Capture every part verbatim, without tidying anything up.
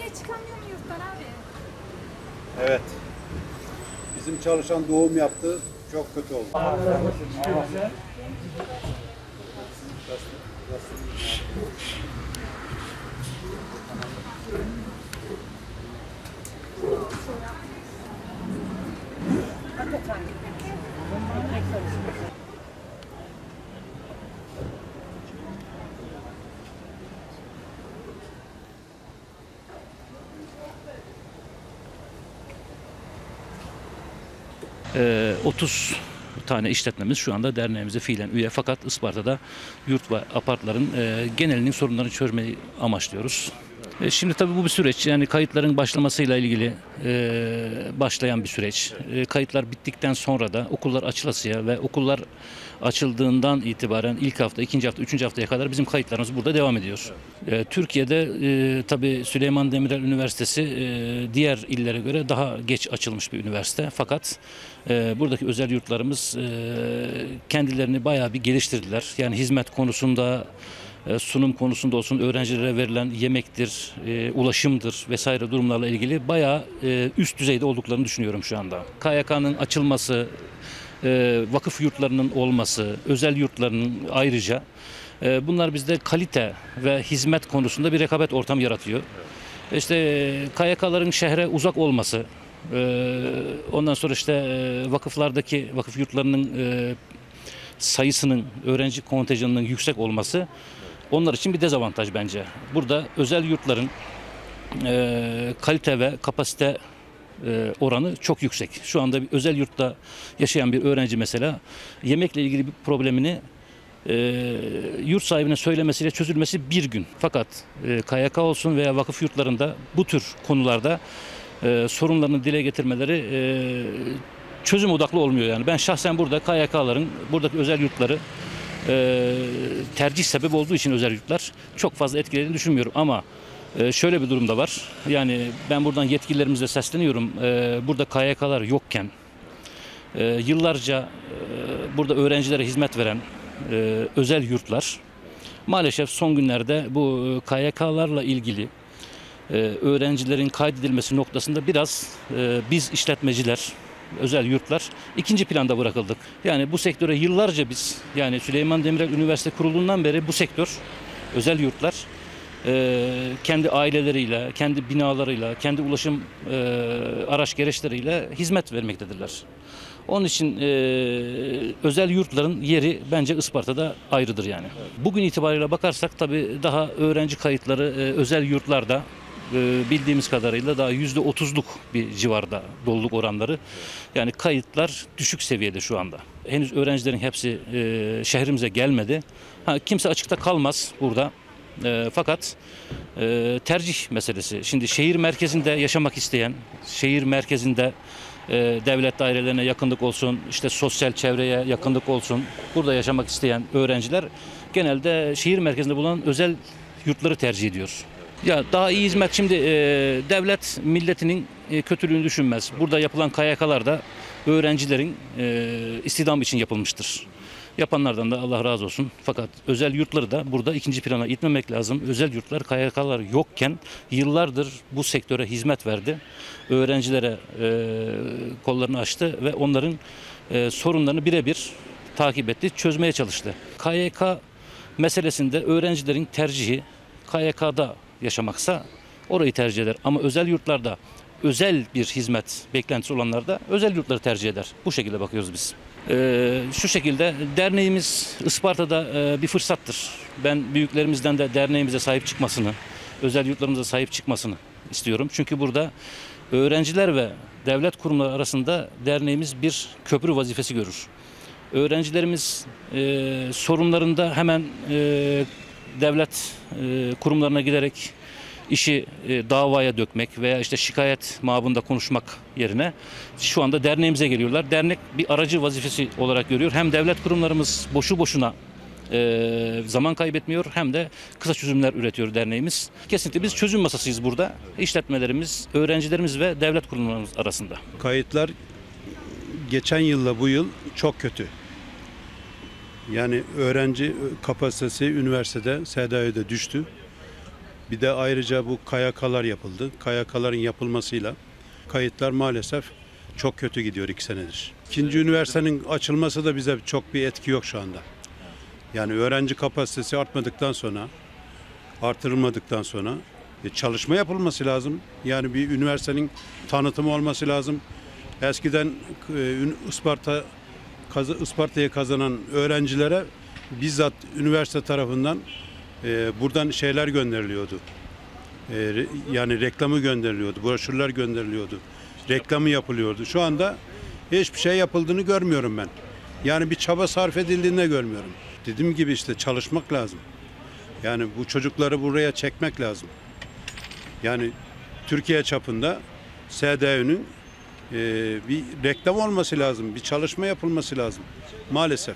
çıkamıyor mu yurttan abi? Evet. Bizim çalışan doğum yaptı. Çok kötü oldu. Ee, otuz tane işletmemiz şu anda derneğimize fiilen üye, fakat Isparta'da yurt ve apartların e, genelinin sorunlarını çözmeyi amaçlıyoruz. E, şimdi tabii bu bir süreç, yani kayıtların başlamasıyla ilgili e, başlayan bir süreç. E, kayıtlar bittikten sonra da okullar açılasıya ve okullar açıldığından itibaren ilk hafta, ikinci hafta, üçüncü haftaya kadar bizim kayıtlarımız burada devam ediyor. E, Türkiye'de e, tabii Süleyman Demirel Üniversitesi e, diğer illere göre daha geç açılmış bir üniversite. Fakat e, buradaki özel yurtlarımız e, kendilerini bayağı bir geliştirdiler. Yani hizmet konusunda, e, sunum konusunda olsun, öğrencilere verilen yemektir, e, ulaşımdır vesaire durumlarla ilgili bayağı e, üst düzeyde olduklarını düşünüyorum şu anda. K Y K'nın açılması, e, vakıf yurtlarının olması, özel yurtlarının ayrıca e, bunlar bizde kalite ve hizmet konusunda bir rekabet ortamı yaratıyor. İşte e, K Y K'ların şehre uzak olması, e, ondan sonra işte e, vakıflardaki vakıf yurtlarının e, sayısının, öğrenci kontenjanının yüksek olması onlar için bir dezavantaj bence. Burada özel yurtların e, kalite ve kapasite e, oranı çok yüksek. Şu anda bir özel yurtta yaşayan bir öğrenci mesela yemekle ilgili bir problemini e, yurt sahibine söylemesiyle çözülmesi bir gün. Fakat e, K Y K olsun veya vakıf yurtlarında bu tür konularda e, sorunlarını dile getirmeleri e, çözüm odaklı olmuyor yani. Ben şahsen burada K Y K'ların, buradaki özel yurtları e, tercih sebebi olduğu için özel yurtlar çok fazla etkilediğini düşünmüyorum. Ama e, şöyle bir durum da var. Yani ben buradan yetkililerimize sesleniyorum. E, burada K Y K'lar yokken e, yıllarca e, burada öğrencilere hizmet veren e, özel yurtlar maalesef son günlerde bu K Y K'larla ilgili e, öğrencilerin kaydedilmesi noktasında biraz e, biz işletmeciler, özel yurtlar ikinci planda bırakıldık. Yani bu sektöre yıllarca biz, yani Süleyman Demirel Üniversite kurulduğundan beri bu sektör, özel yurtlar e, kendi aileleriyle, kendi binalarıyla, kendi ulaşım e, araç gereçleriyle hizmet vermektedirler. Onun için e, özel yurtların yeri bence Isparta'da ayrıdır yani. Bugün itibariyle bakarsak tabii daha öğrenci kayıtları e, özel yurtlarda e, bildiğimiz kadarıyla daha yüzde otuzluk bir civarda doluluk oranları. Yani kayıtlar düşük seviyede şu anda. Henüz öğrencilerin hepsi e, şehrimize gelmedi. Ha, kimse açıkta kalmaz burada. E, fakat e, tercih meselesi. Şimdi şehir merkezinde yaşamak isteyen, şehir merkezinde e, devlet dairelerine yakınlık olsun, işte sosyal çevreye yakınlık olsun, burada yaşamak isteyen öğrenciler genelde şehir merkezinde bulunan özel yurtları tercih ediyor. Ya daha iyi hizmet, şimdi e, devlet milletinin e, kötülüğünü düşünmez. Burada yapılan K Y K'lar da öğrencilerin e, istihdam için yapılmıştır. Yapanlardan da Allah razı olsun. Fakat özel yurtları da burada ikinci plana itmemek lazım. Özel yurtlar K Y K'lar yokken yıllardır bu sektöre hizmet verdi. Öğrencilere e, kollarını açtı ve onların e, sorunlarını birebir takip etti, çözmeye çalıştı. K Y K meselesinde öğrencilerin tercihi K Y K'da yaşamaksa orayı tercih eder. Ama özel yurtlarda özel bir hizmet beklentisi olanlar da özel yurtları tercih eder. Bu şekilde bakıyoruz biz. Ee, şu şekilde derneğimiz Isparta'da e, bir fırsattır. Ben büyüklerimizden de derneğimize sahip çıkmasını, özel yurtlarımıza sahip çıkmasını istiyorum. Çünkü burada öğrenciler ve devlet kurumları arasında derneğimiz bir köprü vazifesi görür. Öğrencilerimiz e, sorunlarında hemen e, devlet e, kurumlarına giderek işi e, davaya dökmek veya işte şikayet mabında konuşmak yerine şu anda derneğimize geliyorlar. Dernek bir aracı vazifesi olarak görüyor. Hem devlet kurumlarımız boşu boşuna e, zaman kaybetmiyor, hem de kısa çözümler üretiyor derneğimiz. Kesinlikle biz çözüm masasıyız burada. İşletmelerimiz, öğrencilerimiz ve devlet kurumlarımız arasında. Kayıtlar geçen yılla bu yıl çok kötü. Yani öğrenci kapasitesi üniversitede, S D A'da düştü. Bir de ayrıca bu K Y K'lar yapıldı. K Y K'ların yapılmasıyla kayıtlar maalesef çok kötü gidiyor iki senedir. İkinci üniversitenin açılması da bize çok bir etki yok şu anda. Yani öğrenci kapasitesi artmadıktan sonra, artırılmadıktan sonra e, çalışma yapılması lazım. Yani bir üniversitenin tanıtımı olması lazım. Eskiden e, Isparta Isparta'yı kazanan öğrencilere bizzat üniversite tarafından e, buradan şeyler gönderiliyordu. E, yani reklamı gönderiliyordu, broşürler gönderiliyordu, reklamı yapılıyordu. Şu anda hiçbir şey yapıldığını görmüyorum ben. Yani bir çaba sarf edildiğini de görmüyorum. Dediğim gibi işte çalışmak lazım. Yani bu çocukları buraya çekmek lazım. Yani Türkiye çapında S D Ü'nün e, bir reklam olması lazım, bir çalışma yapılması lazım. Maalesef.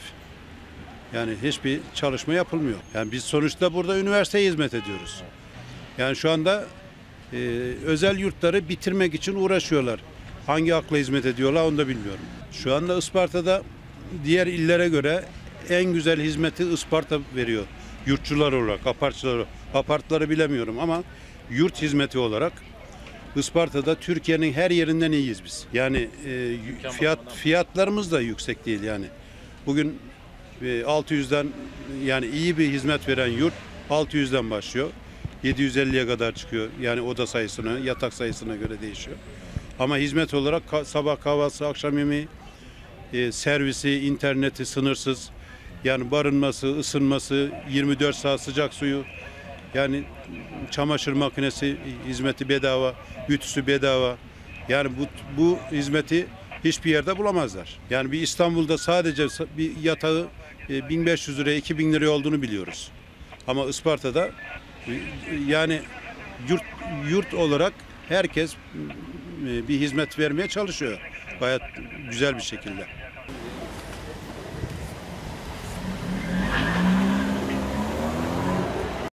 Yani hiçbir çalışma yapılmıyor. Yani biz sonuçta burada üniversiteye hizmet ediyoruz. Yani şu anda e, özel yurtları bitirmek için uğraşıyorlar. Hangi akla hizmet ediyorlar onu da bilmiyorum. Şu anda Isparta'da diğer illere göre en güzel hizmeti Isparta veriyor. Yurtçular olarak, apartçılar olarak. Apartları bilemiyorum ama yurt hizmeti olarak Isparta'da Türkiye'nin her yerinden iyiyiz biz. Yani e, fiyat fiyatlarımız da yüksek değil yani. Bugün e, altı yüzden yani iyi bir hizmet veren yurt altı yüzden başlıyor. yedi yüz elliye kadar çıkıyor. Yani oda sayısına, yatak sayısına göre değişiyor. Ama hizmet olarak ka- sabah kahvaltısı, akşam yemeği, e, servisi, interneti sınırsız. Yani barınması, ısınması, yirmi dört saat sıcak suyu, yani çamaşır makinesi hizmeti bedava, ütüsü bedava. Yani bu bu hizmeti hiçbir yerde bulamazlar. Yani bir İstanbul'da sadece bir yatağı e, bin beş yüz liraya, iki bin liraya olduğunu biliyoruz. Ama Isparta'da e, yani yurt yurt olarak herkes e, bir hizmet vermeye çalışıyor. Gayet güzel bir şekilde.